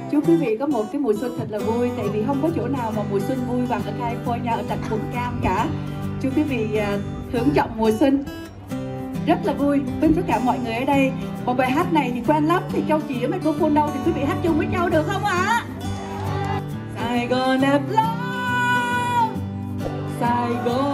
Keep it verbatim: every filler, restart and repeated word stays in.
Chúc quý vị có một cái mùa xuân thật là vui. Tại vì không có chỗ nào mà mùa xuân vui bằng ở California, ở tận vùng cam cả. Chúc quý vị uh, hưởng trọng mùa xuân rất là vui với tất cả mọi người ở đây. Một bài hát này thì quen lắm, thì Châu chỉ ở microphone đâu thì quý vị hát chung với nhau được không ạ? Sài Gòn đẹp lắm, Sài Gòn